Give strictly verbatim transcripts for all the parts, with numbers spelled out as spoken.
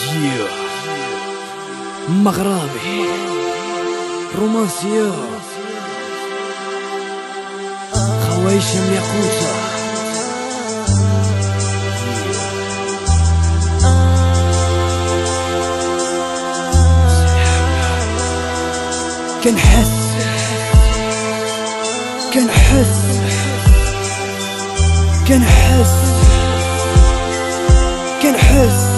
مغربي رومانسية خويشم ياقوتة كنحس كنحس كنحس كنحس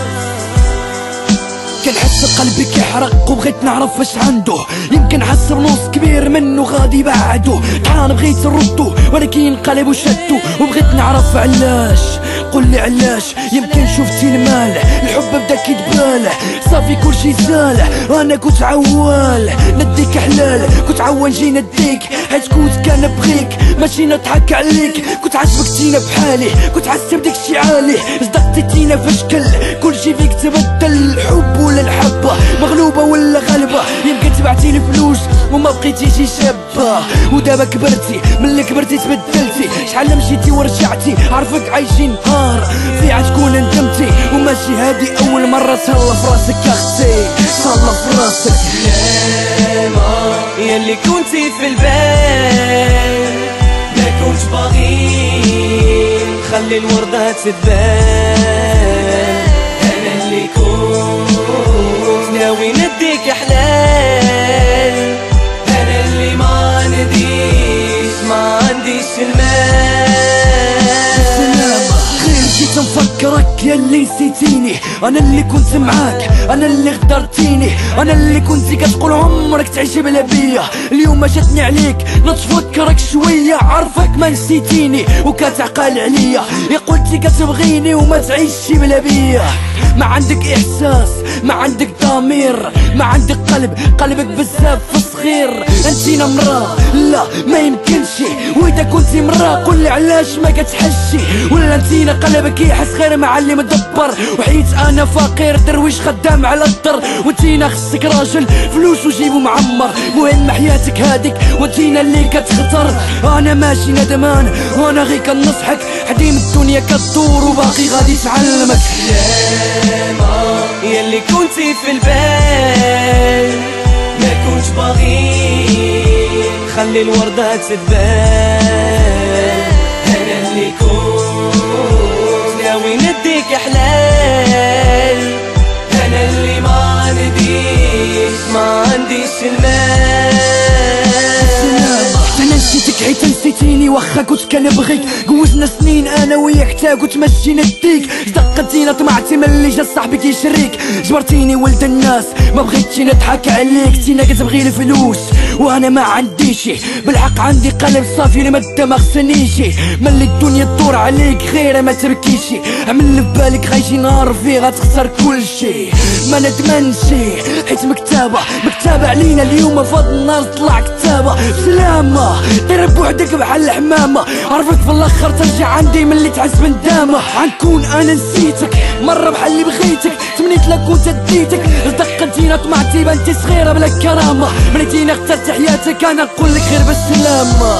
كنحس قلبي كيحرق وبغيت نعرف واش عنده. يمكن حس بنص كبير منه غادي بعده. طحان بغيت نردو ولكن انقلب وشدو وبغيت نعرف علاش. قولي علاش؟ يمكن شفتي المال الحب بدا كيتبال صافي كلشي زال. انا كنت عوال نديك حلال كنت عوان جي نديك حيت كنت كنبغيك ماشي نضحك عليك. كنت عاجبك تينا بحالي كنت حاسس بداكشي عالي صدقتي تينا فشكل كلشي فيك تبدل. الحب ولا الحبة مغلوبة ولا غالبة. يمكن تبعتي الفلوس وما بقيتيشي شابة ودابا كبرتي ملي كبرتي تبدلتي. شحال مشيتي ورجعتي عارفك عايشين نهار فيها تكون ندمتي وماشي هادي اول مرة تهلا فراسك اختي تهلا فراسك. ياما ياللي كنتي في البال ما كنت باغي خلي الوردة تتبان. انا اللي كنت ناوي نديك حلال. انا اللي ما نديش ما عنديش المال. جيت نفكرك ياللي نسيتيني. انا اللي كنت معاك انا اللي غدرتيني. انا اللي كنتي كتقول عمرك تعيش بلا بيا. اليوم جاتني عليك نتفكرك شويه عارفك ما نسيتيني وكتعقل عليا. يا قلتي كتبغيني وما تعيشي بلا بيا. ما عندك احساس ما عندك ضمير ما عندك قلب قلبك بزاف صغير. انتينا مرا لا ما يمكنش واذا كنتي مرا قولي علاش ما كتحسي. ولا انتينا قلبك يحس غير مع اللي مدبر وحيت انا فقير درويش خدام على الدر. وانتينا خصك راجل فلوس وجيبو معمر. مهم حياتك هاديك وانتينا اللي كتختار. انا ماشي ندمان وانا غير كنصحك حديم الدنيا كتدور وباقي غادي تعلمك. ياما ياللي كنتي في البال ما كنت باغي خلي الوردة تتبان. انا اللي كنت ناوي نديك حلال. انا اللي ما نديش ما عنديش المال. انا نسيتك حيت نسيتيني واخا كنت كنبغيك. جوزنا سنين انا وياك حتى كنت ماشي نديك. صدقتينا طمعتي ملي جا صاحبي كيشريك. جبرتيني ولد الناس ما بغيتش نضحك عليك. تينا كتبغي الفلوس وانا ما عنديشي. بالحق عندي قلب صافي المادة ما خصنيشي. ملي الدنيا تدور عليك غير ما تبكيشي. عمل في بالك غيجي نهار فيه غتخسر كلشي. ما ندمنشي حيت مكتابة مكتابة علينا اليوم فاض النار طلع كتابة. سلامة طير بوحدك بحال الحمامة. عرفك في الاخر ترجع عندي ملي تحس بندامة. عنكون انا نسيتك مرة بحال اللي بغيتك تمنيت لك كنت اديتك. صدقتينا طمعتي بنتي صغيرة بلا كرامة. مليتينا اخترت حياتك انا نقول لك غير بالسلامة.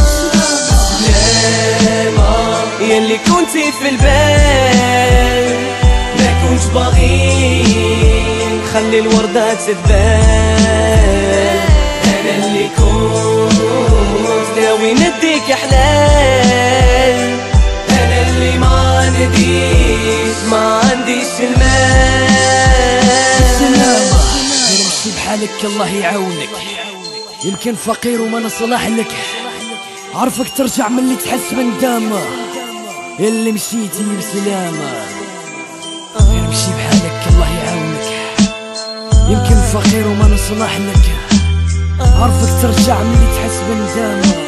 سلامة ياللي كنتي في البال ما كنت باغي خلي الوردة تتبان. انا اللي كنت ناوي نديك حلال. انا اللي ما نديش ما عنديش المال. سلامة غير مشي بحالك الله يعاونك. يمكن فقير وما نصلح لك. عرفك ترجع ملي تحس بندامة. اللي مشيتي بسلامة غير مشي بحالك الله يعاونك. يمكن فقير وما نصلح لك. عرفك ترجع ملي تحس بندامة.